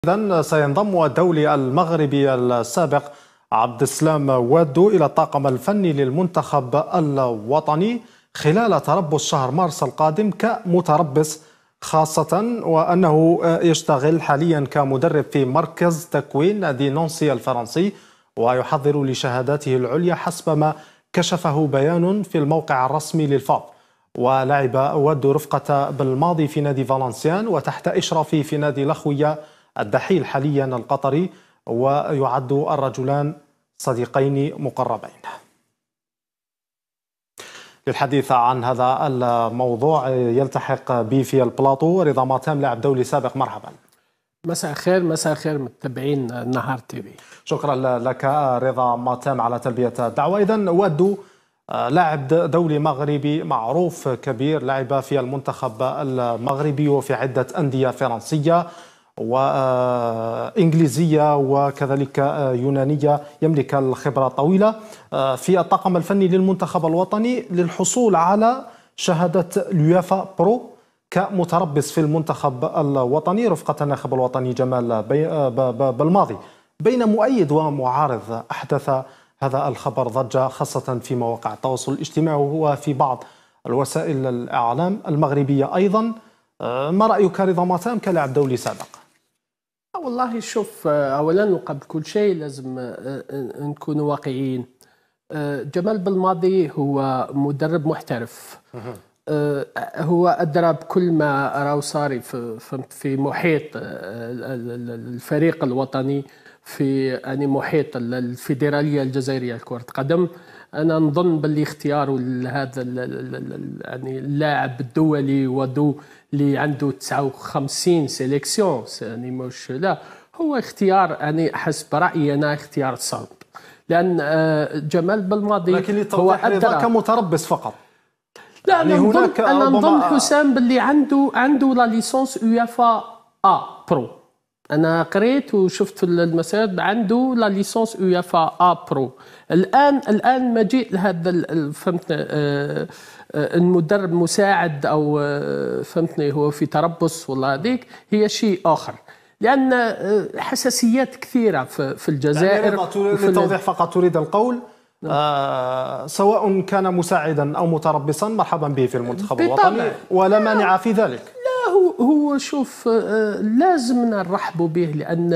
إذن سينضم الدولي المغربي السابق عبد السلام وادو إلى الطاقم الفني للمنتخب الوطني خلال تربص شهر مارس القادم كمتربص، خاصة وأنه يشتغل حاليا كمدرب في مركز تكوين نادي نانسي الفرنسي، ويحضر لشهاداته العليا حسب ما كشفه بيان في الموقع الرسمي للفاف. ولعب وادو رفقة بالماضي في نادي فالنسيان وتحت إشرافه في نادي الأخوية الدحيل حاليا القطري، ويعد الرجلان صديقين مقربين. للحديث عن هذا الموضوع يلتحق بي في البلاطو رضا ماتام لاعب دولي سابق. مرحبا. مساء الخير. مساء الخير متابعين النهار تي في. شكرا لك رضا ماتام على تلبية الدعوة. إذن وادو لاعب دولي مغربي معروف كبير، لعب في المنتخب المغربي وفي عدة أندية فرنسية وإنجليزية وكذلك يونانية، يملك الخبرة الطويلة في الطاقم الفني للمنتخب الوطني للحصول على شهادة اليوفا برو كمتربص في المنتخب الوطني رفقة الناخب الوطني جمال بالماضي. بين مؤيد ومعارض أحدث هذا الخبر ضجة خاصة في مواقع التواصل الاجتماعي وفي بعض الوسائل الإعلام المغربية أيضا. ما رأيك رضا ماتام كلاعب دولي سابق؟ والله شوف، أولا وقبل كل شيء لازم نكون واقعيين. جمال بالماضي هو مدرب محترف، هو أدرى بكل ما راهو صاري في محيط الفريق الوطني، في يعني محيط الفيدرالية الجزائرية لكرة القدم. أنا نظن باللي اختياره لهذا يعني اللاعب الدولي ودو اللي عنده 59 سيليكسيون، يعني مش لا، هو اختيار يعني حسب رأيي أنا اختيار صعب، لأن جمال بالماضي لكن هو أدرى كمتربص فقط. لا، يعني أنا نظن حسام باللي عنده لا ليسونس يوفا برو. أنا قريت وشفت المسائل، عنده لا ليسونس يوفا برو. الآن مجيء لهذا فهمتني المدرب مساعد أو فهمتني هو في تربص ولا هذيك هي شيء آخر، لأن حساسيات كثيرة في الجزائر. يعني للتوضيح فقط تريد القول سواء كان مساعدا أو متربصا مرحبا به في المنتخب الوطني ولا مانع في ذلك. هو شوف، لازم نرحبوا به لأن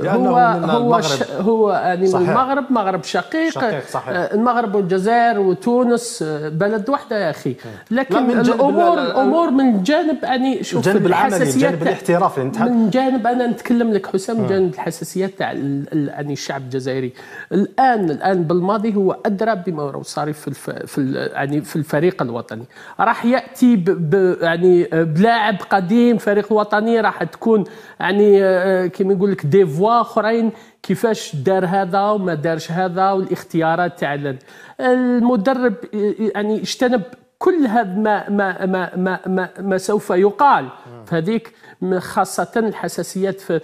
هو يعني من المغرب، مغرب شقيق المغرب والجزائر وتونس بلد واحدة يا أخي. لكن الأمور من جانب يعني شوف الجانب العملي، الجانب الاحترافي، من جانب أنا نتكلم لك حسام من جانب الحساسيات تاع يعني الشعب الجزائري. الآن بالماضي هو أدرى بما راهو صار يعني في الفريق الوطني. راح يأتي يعني بلاعب قديم فريق وطني، راح تكون يعني كما يقول لك دي فوا اخرين كيفاش دار هذا وما دارش هذا، والاختيارات تاع المدرب يعني اجتنب كل هذا ما سوف يقال في هذيك، خاصة الحساسيات في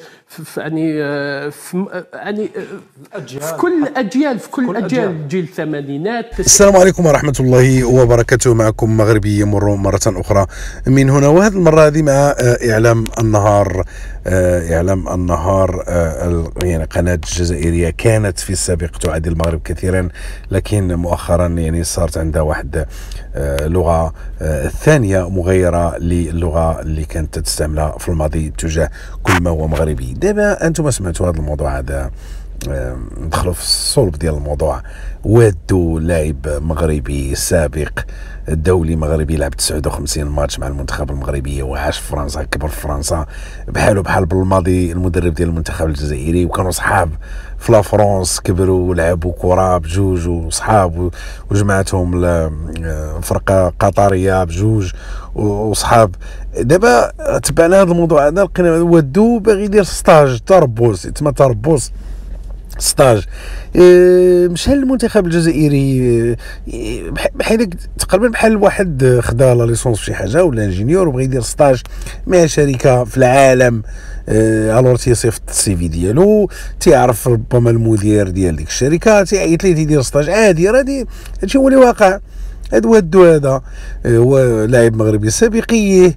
كل أجيال جيل الثمانينات. السلام عليكم ورحمة الله وبركاته. معكم مغربي يمر مرة أخرى من هنا، وهذه المرة هذه مع إعلام النهار. يعني قناة جزائرية كانت في السابق تعادل المغرب كثيرا، لكن مؤخرا يعني صارت عندها واحد لغة ثانية مغيرة للغة اللي كانت تستعملها في الماضي تجاه كل ما هو مغربي. دابا أنتم سمعتوا هذا الموضوع هذا، ندخلوا في الصلب ديال الموضوع. وادو لاعب مغربي سابق دولي مغربي، لعب 59 ماتش مع المنتخب المغربي وعاش في فرنسا، كبر في فرنسا بحال بالماضي المدرب ديال المنتخب الجزائري، وكانوا صحاب في لا فرنسا، كبروا ولعبوا كره بجوج وصحاب، وجمعتهم فرقه قطريه بجوج وصحاب. دابا تبعنا هذا الموضوع هذا، لقينا وادو باغي يدير ستاج تربص، يتم تربص ستاج، مشى للمنتخب الجزائري بحال تقريبا بحال واحد خدا لا ليسونس في شي حاجه ولا انجينيور وبغى يدير ستاج مع شركه في العالم. الور تيصيفط السي في ديالو، تيعرف ربما المدير ديال ديك الشركه، تيعيط ليه تيدير ستاج عادي. هادشي هو اللي واقع. هذا وادو هذا هو لاعب مغربي سابقيه،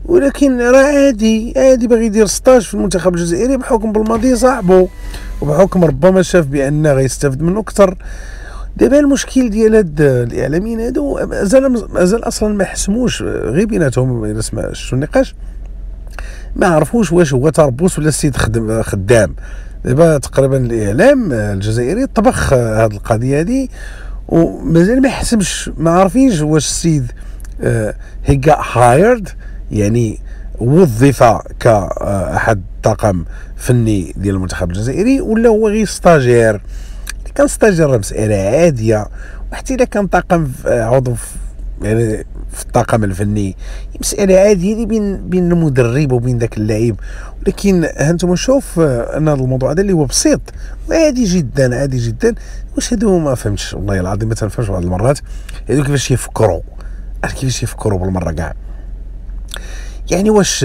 ولكن راه عادي باغي يدير ستاج في المنتخب الجزائري بحكم بالماضي صاحبه، وبحكم ربما شاف بان غيستافد منه اكثر. دابا المشكل ديال هاد الاعلاميين هادو مازال اصلا ما حسموش غير بيناتهم، الا شنو النقاش ما عرفوش واش هو تربص ولا السيد خدام. دابا تقريبا الاعلام الجزائري طبخ هاد القضيه هادي ومازال ما حسمش، ما عارفينش واش السيد هيكا هايرد يعني وظف كأحد طاقم فني ديال المنتخب الجزائري، ولا هو غير ستاجير. كان ستاجير راه مسألة عادية، وحتى إلا كان طاقم عضو يعني في الطاقم الفني مسألة عادية بين المدرب وبين ذاك اللاعب. ولكن هانتوما شوف ان هذا الموضوع هذا اللي هو بسيط عادي جدا. واش هادو ما فهمتش والله العظيم، ما تنفهمش بعض المرات هادو كيفاش يفكروا بالمرة كاع. يعني واش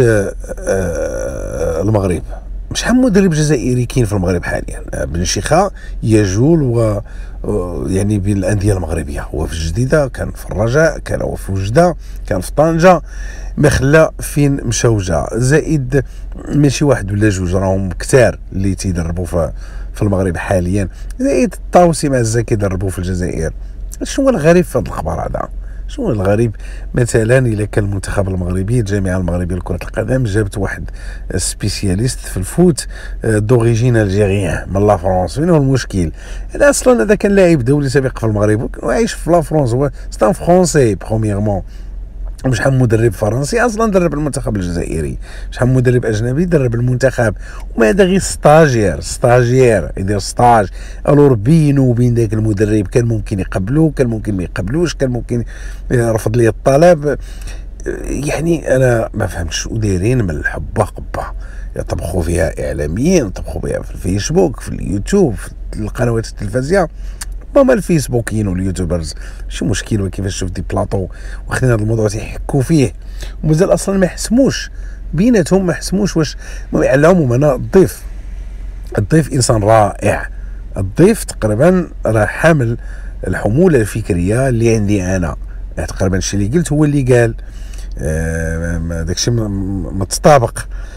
المغرب شحال مدرب جزائري كاين في المغرب حاليا؟ بن شيخة يجول يعني بين الانديه المغربيه، هو في الجديده، كان في الرجاء، كان هو في وجده، كان في طنجه، ما خلا فين مشى وجا. زائد ماشي واحد ولا جوج، راهم كثار اللي تيدربوا في المغرب حاليا. زائد الطاوسي مع الزكي يدربوا في الجزائر. شنو هو الغريب في هذا الخبر هذا؟ شنو الغريب؟ مثلا الا كان المنتخب المغربي، الجامعه المغربيه لكره القدم جابت واحد سبيسياليست في الفوت دوريجين الجيريان من لا فرنسا، وين هو المشكل؟ انا اصلا هذا كان لاعب دولي سابق في المغرب وعايش في لا فرنسا، هو ستان فرونسي برومييرمون. شحال مدرب فرنسي اصلا درب المنتخب الجزائري، شحال مدرب اجنبي درب المنتخب، وما هذا غير ستاجير يدير ستاج. الور بينو وبين ذاك المدرب كان ممكن يقبلوه، كان ممكن ما يقبلوش، كان ممكن يرفض لي الطلب. يعني انا ما فهمتش ودايرين من الحبه قبه، يطبخوا فيها اعلاميين، يطبخوا فيها في الفيسبوك، في اليوتيوب، في القنوات التلفزيونيه. هما الفيسبوكيين واليوتيوبرز شو مشكل؟ وكيفاش شوف دي بلاطو واخدين هذا الموضوع تيحكوا فيه ومازال اصلا ما يحسموش بيناتهم، ما يحسموش واش. على العموم انا الضيف انسان رائع، الضيف تقريبا راه حامل الحموله الفكريه اللي عندي انا. تقريبا الشيء اللي قلت هو اللي قال، داكشي متطابق.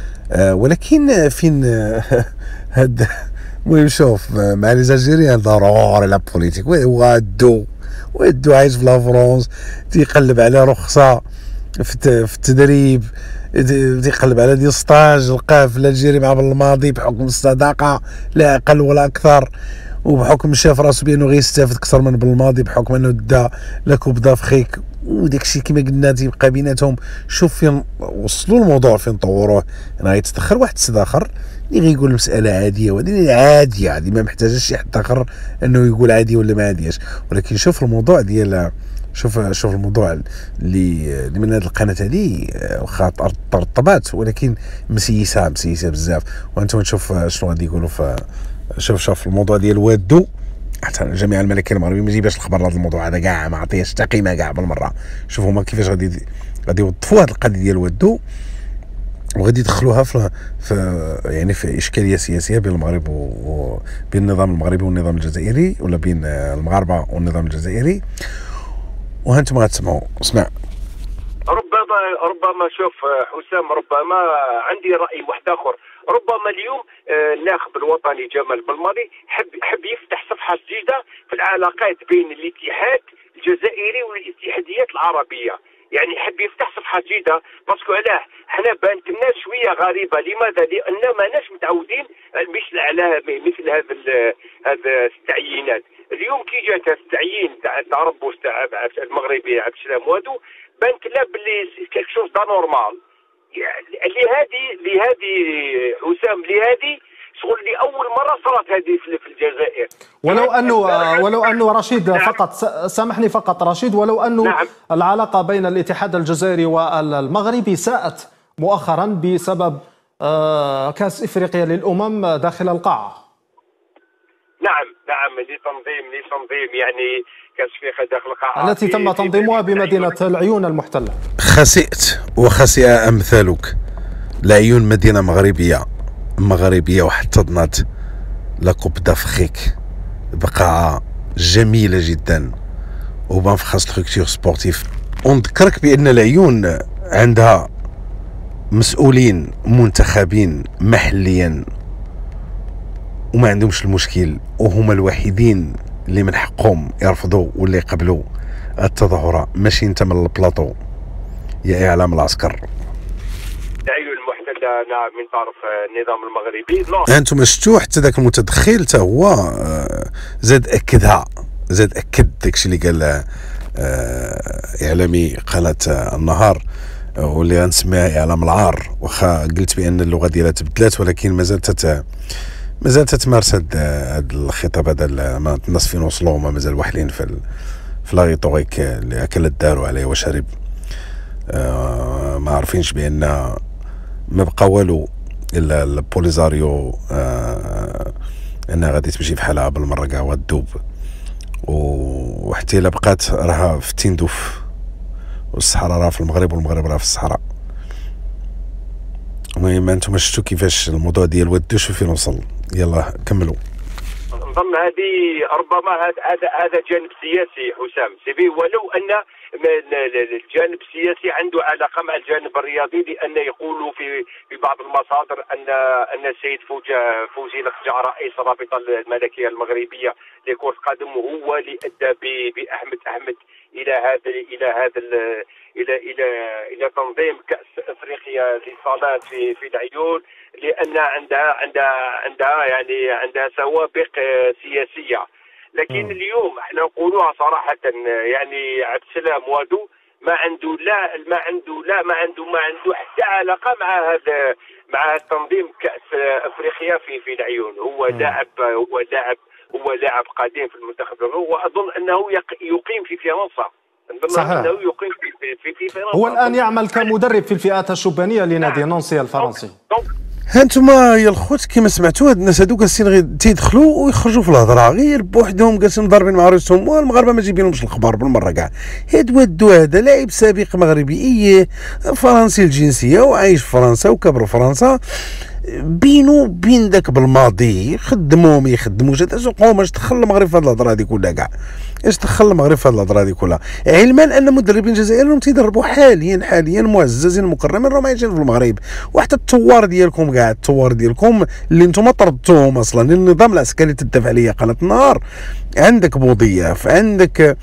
ولكن فين هاد المهم شوف مع لي زالجيريان ضروري لا بوليتيك. وادو عايش في لا فرونس، تيقلب على رخصه في التدريب، تيقلب على ديال ستاج، لقاه في الجيري مع بالماضي بحكم الصداقه لا اقل ولا اكثر، وبحكم شاف راسو بانه غيستافد اكثر من بالماضي بحكم انه دا لا كوب دافريك. وداك الشيء كما قلنا تيبقى بيناتهم. شوف فين وصلوا الموضوع، فين طوروه. انا غيتدخل واحد السيد اخر اللي غيقول المساله عاديه، وهذه عاديه ما محتاجاش شي حد اخر انه يقول عاديه ولا ما عادياش. ولكن شوف الموضوع ديال شوف الموضوع اللي من هذه القناه هذه، واخا ترطبات ولكن مسيسه بزاف. وانتم تشوف شنو غادي يقولوا في شوف الموضوع ديال وادو. حتى الجامعه الملكيه المغربيه ما جيباش الخبر لهذا الموضوع هذا كاع، ما عطيهاش حتى قيمه كاع بالمره. شوفوا هما كيفاش غادي يوظفوا هذه القضيه ديال وادو، وغادي يدخلوها في يعني في اشكاليه سياسيه بين المغرب وبين النظام المغربي والنظام الجزائري، ولا بين المغاربه والنظام الجزائري. وهانتم غتسمعوا. اسمع. ربما شوف حسام، ربما عندي راي واحد اخر. ربما اليوم الناخب الوطني جمال بالماضي حب يفتح صفحه جديده في العلاقات بين الاتحاد الجزائري والاتحاديات العربيه. يعني حب يفتح صفحه جديده، باسكو علاه حنا بانت لنا شويه غريبه. لماذا؟ لان ماناش متعودين على مثل هذا التعيينات. اليوم كي جات التعيين تاع التربص تاع المغربي عبد السلام وادو، بانت لا باللي كيك شوز دا نورمال. لهذه حسام، لهذه شغل لي اول مره صارت هذه في الجزائر. ولو انه رشيد نعم. فقط سامحني فقط رشيد، ولو انه نعم. العلاقه بين الاتحاد الجزائري والمغربي ساءت مؤخرا بسبب كاس افريقيا للامم داخل القاعه. نعم لتنظيم يعني كاس افريقيا داخل القاعه التي تم تنظيمها بمدينه العيون المحتله. خسئت امثالك العيون، مدينه مغربيه واحتضنت لا كوب دافريك بقاعه جميله جدا وبانفخا ستركتور سبورتيف. ونذكرك بان العيون عندها مسؤولين منتخبين محليا وما عندهمش المشكل، وهما الوحيدين اللي من حقهم يرفضوا واللي يقبلوا التظاهرة، ماشي انت من البلاطو يا اعلام العسكر. العيون المحتله من طرف النظام المغربي. انتم شفتوا حتى ذاك المتدخل حتى هو زاد اكدها، زاد اكد داكشي اللي قال اعلامي قناه النهار واللي غنسميها اعلام العار، واخا قلت بان اللغه ديالها تبدلات ولكن مازال تتمارس هاد الخطاب هذا. الناس فين وصلوا هما مازال واحلين في لاغيطوريك اللي اكل الدار عليه وشرب. ما عارفينش بان ما بقى والو الا البوليزاريو انها غادي تمشي بحالها بالمره كاع وتذوب، وحتى الا بقات راها في تندوف، والصحراء راه في المغرب والمغرب راه في الصحراء. المهم انتم شفتوا كيفاش الموضوع ديال ودو شوف فين وصل. يلا كملوا. نظن هذه ربما هذا جانب سياسي حسام سيبي، ولو ان الجانب السياسي عنده علاقه مع الجانب الرياضي، لان يقولوا في بعض المصادر ان السيد فوزي لقجع رئيس الرابطه الملكيه المغربيه لكره القدم هو اللي ادى باحمد الى تنظيم كاس افريقيا للصالات في العيون، لان عندها سوابق سياسيه. لكن اليوم احنا نقولوها صراحه، يعني عبد السلام وادو ما عنده حتى علاقه مع تنظيم كاس افريقيا في العيون. هو لاعب قديم في المنتخب، واظن انه يقيم في فرنسا. صحيح. انه يقيم في فرنسا. هو الان يعمل كمدرب في الفئات الشبانيه لنادي نانسي الفرنسي. هانتوما يا الخوت كيما سمعتوا هاد الناس هادو جالسين غير تيدخلوا ويخرجوا في الهضره غير بوحدهم، جالسين مضاربين مع راسهم، والمغاربه ما جايبينهمش الخبر بالمره كاع. هاد ودو هذا لاعب سابق مغربي فرنسي الجنسيه وعايش في فرنسا وكبر في فرنسا، بينو وبين ذاك بالماضي خدموا ما يخدموش. هذا اش دخل المغرب في هذه الهضره هذه كلها كاع؟ اش دخل المغرب في هذه الهضره هذه كلها؟ علما ان مدربين الجزائريين تيدربوا حاليا معززين مكرمين راهم عايشين في المغرب، وحتى الثوار ديالكم كاع، الثوار ديالكم اللي نتوما طردتوهم اصلا، النظام العسكري اللي تدافع عليه قناه النهار. عندك بوضياف، عندك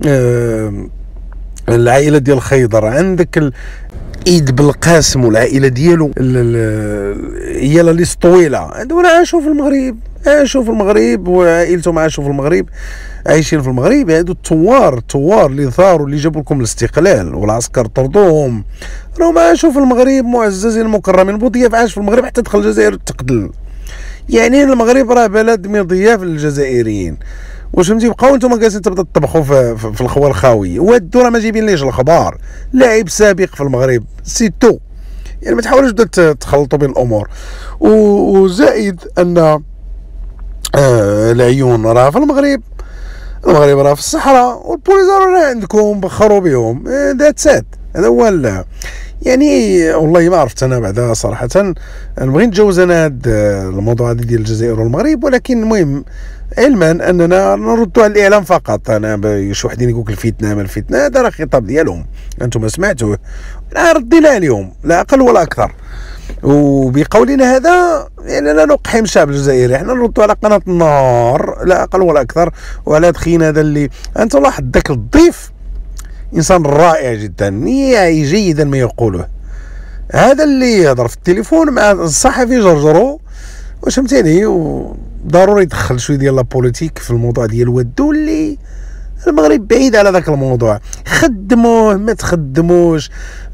العائله ديال خيضر، عندك ايد بالقاسم والعائله ديالو هي لا ليست طويله، هادو عاشوا في المغرب وعائلتهم عاشوا في المغرب، عايشين في المغرب. هادو الثوار اللي ثاروا اللي جابوا لكم الاستقلال والعسكر طردوهم، راهم عاشوا في المغرب معززين مكرمين. بوضياف عاش في المغرب حتى دخل الجزائر وتقتل. يعني المغرب راه بلد مضياف للجزائريين. واش فهمتي؟ بقاو نتوما جالسين تبدا تطبخوا في الخوا الخاوي، وهادو راه ما جايبين ليش الخبار. لاعب سابق في المغرب سيتو، يعني ما تحاولوش تخلطوا بين الامور. وزائد ان العيون راه في المغرب راه في الصحراء، والبوليزارو راه عندكم بخروا بهم. ذات سات هذا هو يعني. والله ما عرفت انا بعدا صراحه، نبغي نتجاوز انا هذا الموضوع هذا ديال الجزائر والمغرب، ولكن المهم علما اننا نردوا على الاعلام فقط. انا شي وحدين يقول الفتنه ما الفتنه، هذا راه خطاب ديالهم انتم سمعتوه، ردينا عليهم لا اقل ولا اكثر. وبقولنا هذا يعني لا نقحم الشعب الجزائري، احنا نردوا على قناه النهار لا اقل ولا اكثر، وعلى تخين هذا اللي انت لاحظ ذاك الضيف انسان رائع جدا، يعي جيدا ما يقوله. هذا اللي يهضر في التليفون مع الصحفي جرجرو، واش فهمتيني؟ وضروري يدخل شويه ديال لابوليتيك في الموضوع ديال ودو، اللي المغرب بعيد على ذاك الموضوع. خدموه ما تخدموش،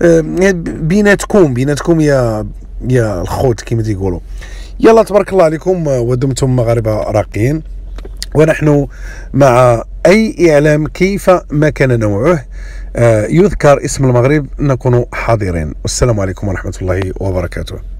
بيناتكم يا الخوت كما تيقولوا. يلا تبارك الله عليكم، ودمتم مغاربه راقيين، ونحن مع اي اعلام كيف ما كان نوعه يذكر اسم المغرب نكون حاضرين. والسلام عليكم ورحمه الله وبركاته.